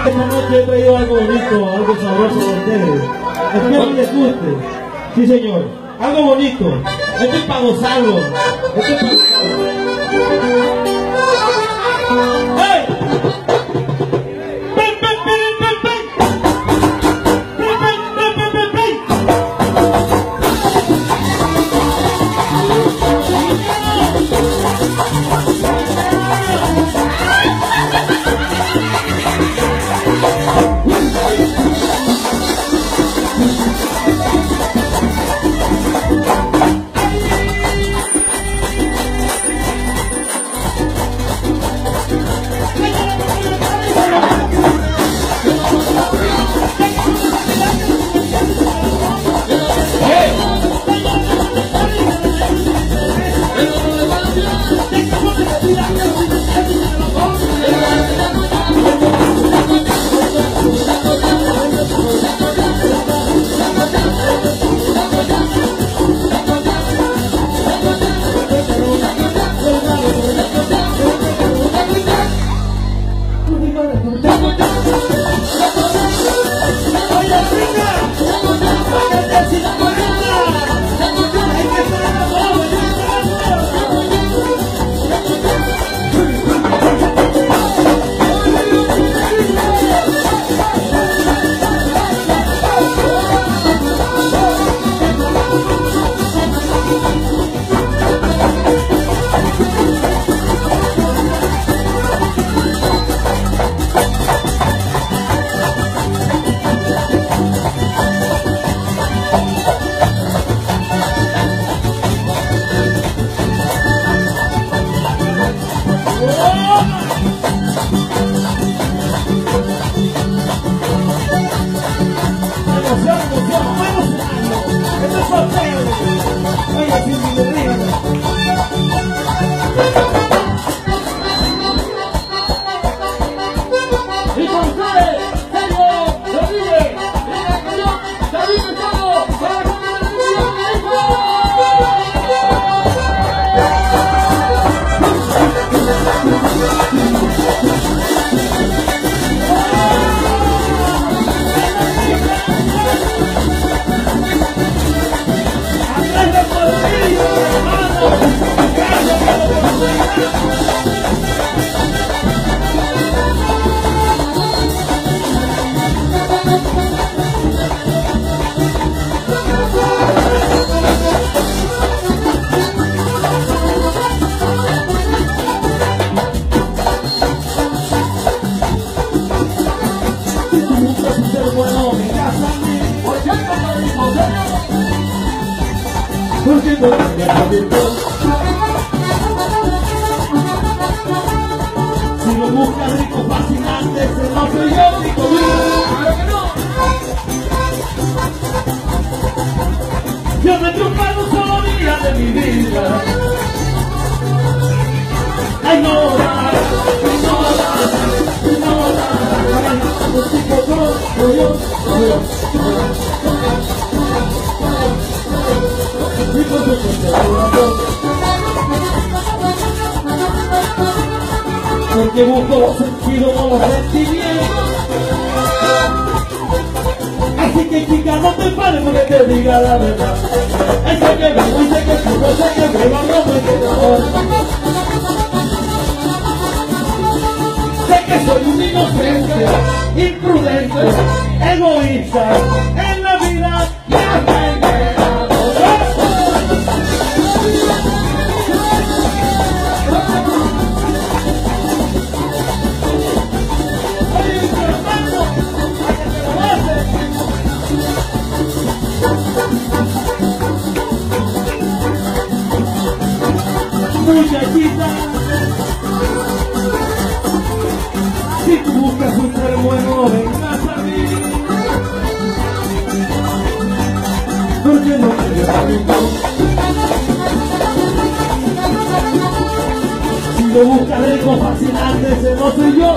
Esta noche he traído algo bonito, algo sabroso para ustedes. Espero que les guste. Sí, señor. Algo bonito. Esto es para gozarlo. Esto es para gozarlo. ¡Hey! ¡Ven, ven, ven, ven, ven! ¡Ven, ven, ven, ven, ven, ven! Si lo buscas rico, fascinante, ese no soy yo, rico, claro que no. Yo me he chupado un solo día de mi vida. Ay, no, porque busco los sentidos o los sentimientos. Así que chica, no te pares porque te diga la verdad. Ese que vengo y sé que tú no sé que me va no me quedo. Sé que soy un inocente, imprudente, egoísta. En la vida ya me he quedado. Muchachita, si tú buscas un ser bueno, vengas a mí, porque no te dejo. Si lo buscas rico, fascinante, ese no soy yo.